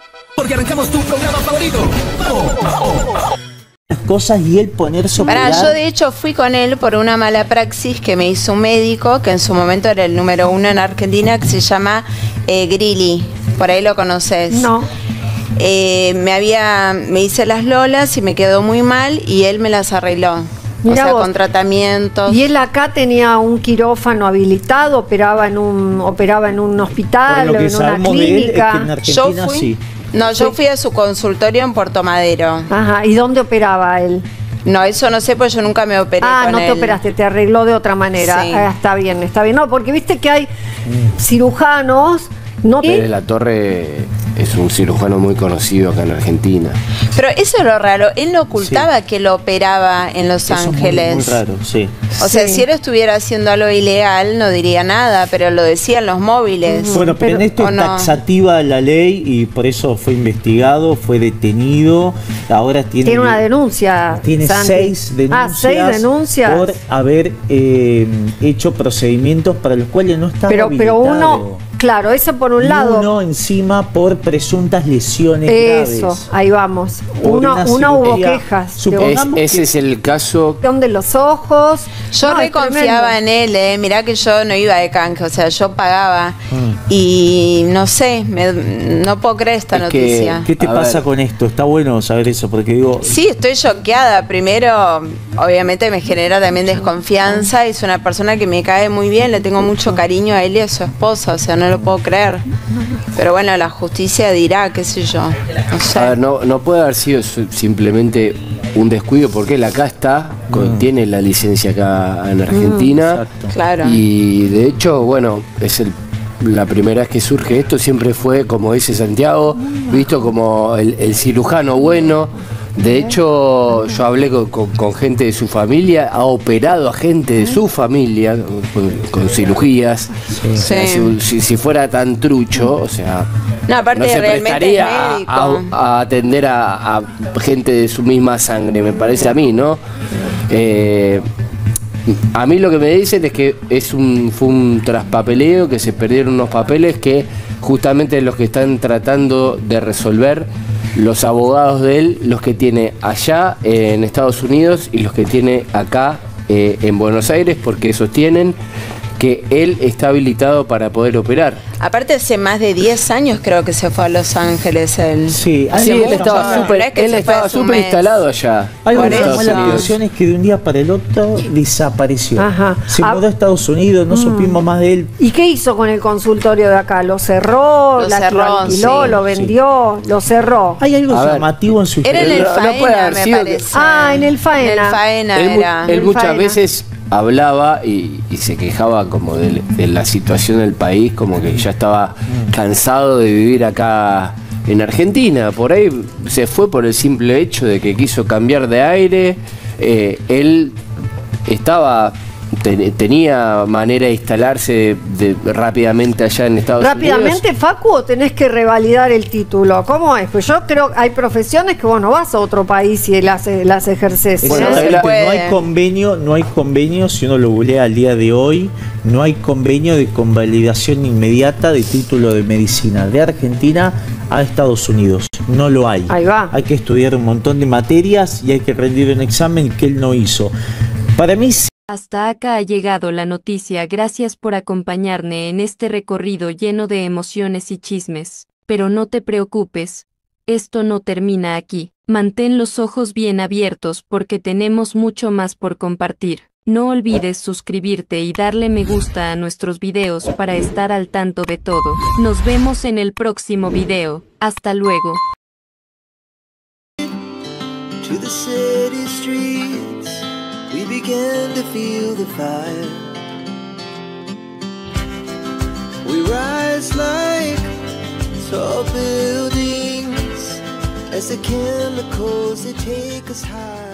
Porque arrancamos tu programa favorito. ¡Vamos! Cosas y él ponerse a operar. Yo de hecho fui con él por una mala praxis que me hizo un médico que en su momento era el número 1 en Argentina, que se llama Grilli. Por ahí lo conoces. No. Me hice las lolas y me quedó muy mal y él me las arregló. Mirá o sea, vos. con tratamientos. Y él acá tenía un quirófano habilitado, operaba en un hospital Por lo o que en una sabemos de él, es que clínica. en Argentina sí. No, yo fui a su consultorio en Puerto Madero. Ajá, ¿y dónde operaba él? No, eso no sé, pues yo nunca me operé con No te él. operaste, te arregló de otra manera. Sí. Está bien, está bien. No, porque viste que hay cirujanos. No Pérez de la Torre es un cirujano muy conocido acá en Argentina. Pero eso es lo raro, él no ocultaba que lo operaba en Los Eso es Ángeles. muy raro, sí. O sea, Sí. si él estuviera haciendo algo ilegal, no diría nada, pero lo decían los móviles. Bueno, pero en esto ¿o es no? taxativa la ley y por eso fue investigado, fue detenido. Ahora tiene una denuncia. Tiene Santi. 6 denuncias. 6 denuncias. Por haber hecho procedimientos para los cuales no estaba Pero habilitado. uno, claro, eso por un Y lado. uno encima por presuntas lesiones Eso, graves. ahí vamos. Por Uno una hubo cirugía. quejas. Supongamos Ese es el caso. De los ojos. Yo No, es reconfiaba en él, mirá que yo no iba de canje, o sea, yo pagaba. Y no sé, no puedo creer esta Es que- noticia. ¿Qué te A pasa ver. con esto? Está bueno saber eso, porque digo, Sí, estoy choqueada. Primero, obviamente me genera también desconfianza. Es una persona que me cae muy bien, le tengo mucho cariño a él y a su esposa, o sea, no lo puedo creer. Pero bueno, la justicia dirá, qué sé yo. No sé. A ver, no puede haber sido simplemente un descuido porque él acá está, tiene la licencia acá en Argentina. exacto. Claro. Y de hecho, bueno, es la primera vez que surge esto, siempre fue, como dice Santiago, visto como el cirujano bueno. De hecho, yo hablé con gente de su familia, ha operado a gente de su familia con cirugías. O sea, si fuera tan trucho, o sea, No, aparte no se realmente prestaría es médico. a atender a gente de su misma sangre, me parece a mí, ¿no? A mí lo que me dicen es que fue un traspapeleo, que se perdieron unos papeles que justamente los que están tratando de resolver los abogados de él, los que tiene allá en Estados Unidos y los que tiene acá en Buenos Aires, porque sostienen que él está habilitado para poder operar. Aparte hace más de 10 años creo que se fue a Los Ángeles él. Sí, Hace Sí, él mucho, estaba no súper es que se fue hace un mes. instalado allá. algo Por que eso. llamó la atención es que de un día para el otro desapareció. Ajá. Se mudó a Estados Unidos, no supimos más de él. ¿Y qué hizo con el consultorio de acá? ¿Lo cerró? Lo ¿Lo cerró, alquiló? sí. ¿Lo vendió? ¿Lo cerró? Hay algo A ver, llamativo en su Era en el No puede Faena, haber me sido parece. En el Faena. En el Faena Él, era. él muchas Faena. veces hablaba y se quejaba como de la situación del país, como que ya estaba cansado de vivir acá en Argentina. Por ahí se fue por el simple hecho de que quiso cambiar de aire. Él tenía manera de instalarse rápidamente allá en Estados ¿Rápidamente, Unidos. Facu, o tenés que revalidar el título? ¿Cómo es? Pues yo creo que hay profesiones que vos no vas a otro país y las ejerces. Bueno, no ahí se la- puede. no hay convenio, si uno lo googlea al día de hoy, no hay convenio de convalidación inmediata de título de medicina de Argentina a Estados Unidos. No lo hay. Ahí va. Hay que estudiar un montón de materias y hay que rendir un examen que él no hizo. Para mí Hasta acá ha llegado la noticia. Gracias por acompañarme en este recorrido lleno de emociones y chismes. Pero no te preocupes, esto no termina aquí. Mantén los ojos bien abiertos porque tenemos mucho más por compartir. No olvides suscribirte y darle me gusta a nuestros videos para estar al tanto de todo. Nos vemos en el próximo video. Hasta luego. To the city streets, we began to feel the fire. We rise like tall buildings as the chemicals they take us high.